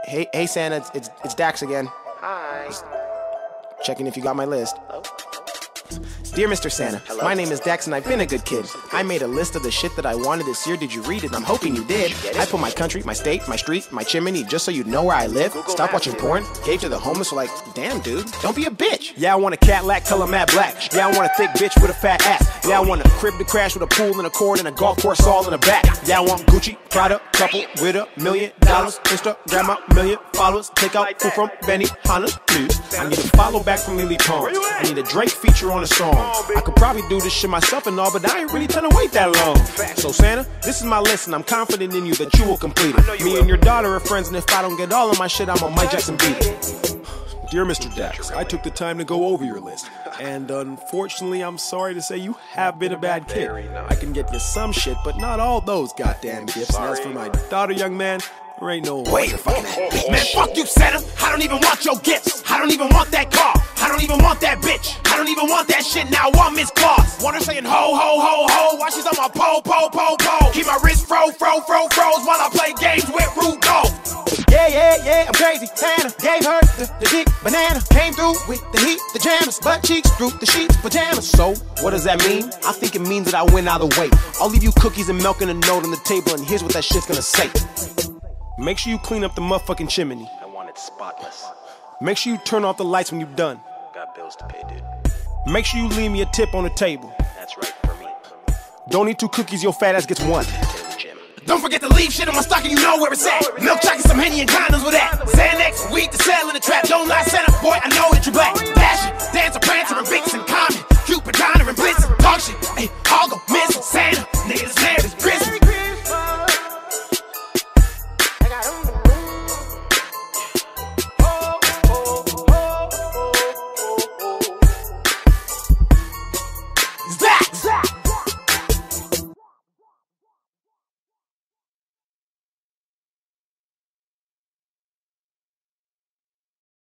Hey Santa, it's Dax again. Hi. Just checking if you got my list. Hello? Dear Mr. Santa, Hello? my name is Dax and I've been a good kid. I made a list of the shit that I wanted this year. Did you read it? I'm hoping you did. I put my country, my state, my street, my chimney, just so you'd know where I live. Stop watching porn. Gave to the homeless. Like, damn, dude, don't be a bitch. Yeah, I want a Cadillac, color matte black. Yeah, I want a thick bitch with a fat ass. Yeah, I want a crib to crash with a pool and a court and a golf course all in the back. Yeah, I want Gucci, Prada, couple with $1 million. Instagram, a million followers. Take out food from Benny Hanna, please. I need a follow back from Lily Pons. I need a Drake feature on a song. I could probably do this shit myself and all, but I ain't really trying to wait that long. So Santa, this is my list and I'm confident in you that you will complete it. Me and your daughter are friends, and if I don't get all of my shit, I'm on Mike Jackson beat it. Dear Mr. Dax, I took the time to go over your list, and unfortunately, I'm sorry to say you have been a bad kid. I can get you some shit, but not all those goddamn gifts. And as for my daughter, young man, there ain't no way you're fucking that bitch. Man, fuck you, Santa. I don't even want your gifts. I don't even want that car. I don't even want that bitch. I don't even want that shit now. I want Miss Claus. Want her saying ho, ho, ho, ho while she's on my pole. Keep my wrist froze while I play games with Rudolph. Yeah, I'm crazy. Santa gave her the dick banana. Came through with the heat, the jammers, butt cheeks through the sheets, pajamas. So, what does that mean? I think it means that I win either way. I'll leave you cookies and milk and a note on the table, and here's what that shit's gonna say. Make sure you clean up the motherfucking chimney. I want it spotless. Make sure you turn off the lights when you're done. Got bills to pay, dude. Make sure you leave me a tip on the table. That's right, for me. Don't eat 2 cookies, your fat ass gets 1. Get in the gym. Don't forget to leave shit in my stocking, you know where it's at. Milk chocolate, some Henny and condoms with that. Xanax, weed to sell in the trap. Don't lie, Santa, boy, I know that you're black. Dasher, Dancer, Prancer, and Vixen, Common, Cupid, Donner, and Blitzen. Talk shit, hey, all go missing. Santa, niggas there is prison. Zach!